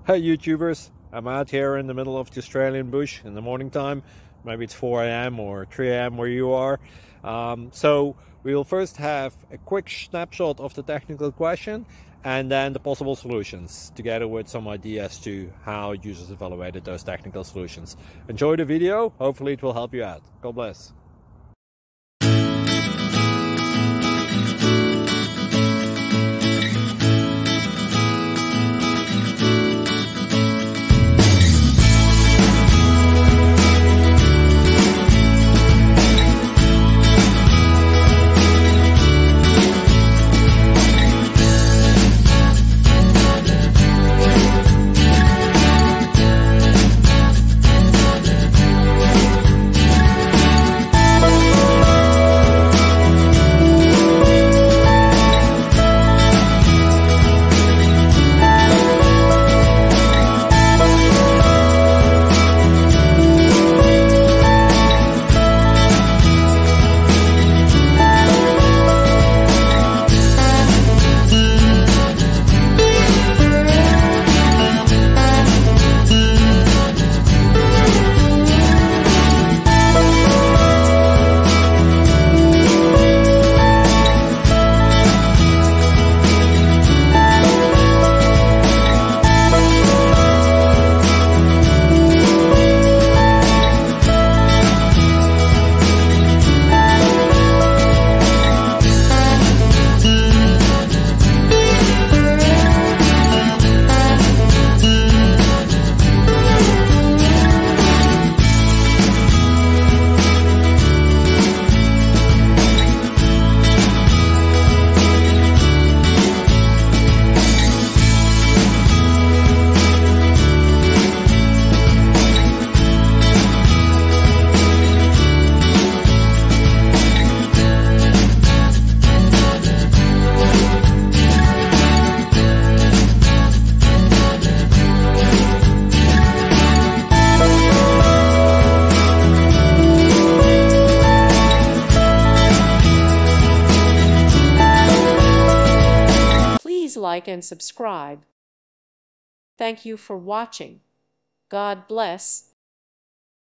Hey YouTubers, I'm out here in the middle of the Australian bush in the morning time. Maybe it's 4 a.m. or 3 a.m. where you are. So we'll first have a quick snapshot of the technical question and then the possible solutions, together with some ideas to how users evaluated those technical solutions. Enjoy the video, hopefully it will help you out. God bless. Please like and subscribe. Thank you for watching. God bless.